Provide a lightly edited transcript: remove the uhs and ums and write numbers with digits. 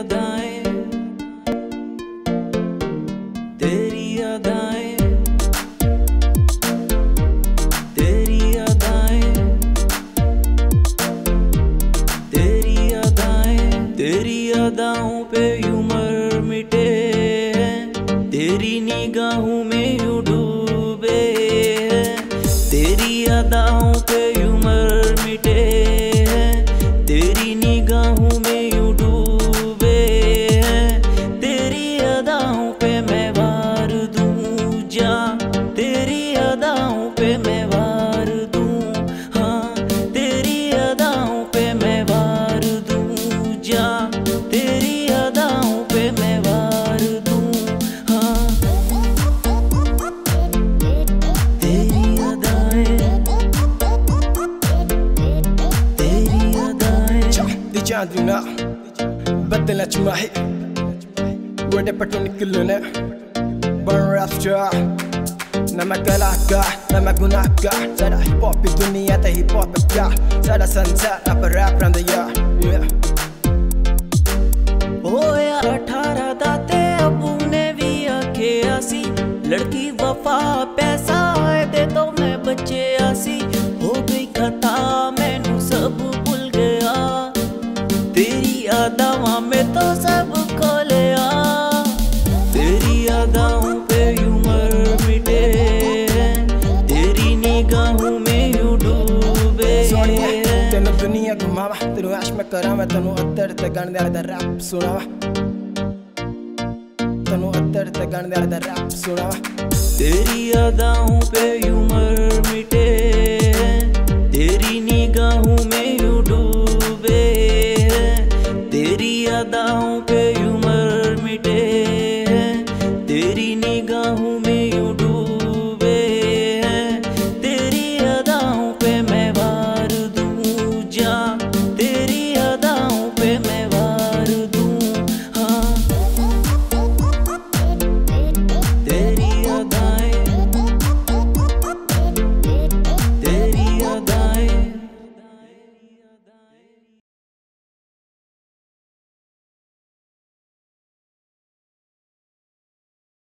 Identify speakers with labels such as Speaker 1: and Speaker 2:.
Speaker 1: अदाएं, तेरी अदाएं, तेरी अदाएं, तेरी अदाएं, तेरी अदाओं पे उम्र मिटे हैं, तेरी निगाहों में यूं डूबे हैं, तेरी अदाओं पे उम्र मिटे हैं, तेरी निगाहों में यूं डूबे हैं, तेरी अदाओं पे मैं वार दूं जा, तेरी अदाओं पे मैं वार दूं, हाँ तेरी अदाओं पे मैं वार दूं जा, तेरी अदाओं पे मैं वार दूं, हाँ तेरी अदाएं, तेरी अदाएं.
Speaker 2: Diyanduna بدل اجمعي وانا باتوني كلنا بنرافجع لما كلاكا لما كناكا سارا هيب هوب الدنيا تا هيب هوب بكا سارا سنسا راب راب راند يا
Speaker 1: होया 18 दाते अबू ने भी आखे आसी, लड़की वफा पैसा है दे तो मैं बच्चे आसी, हो गई खता मैनू सब भूल गया, तेरी अदावां में तो सब खो लिया, तेरी अदाओं पे उम्र मिटे हैं, तेरी निगाहों में यूं डूबे हैं.
Speaker 2: तेनू दुनिया घुमावा तेनू ऐश में करावा तेनू अत्तर ते गाने दा रैप सुनावा तेनू अत्तर ते गाने दा रैप सुनावा.
Speaker 1: तेरी अदाओं पे उम्र मिटे हैं, तेरी निगाहों में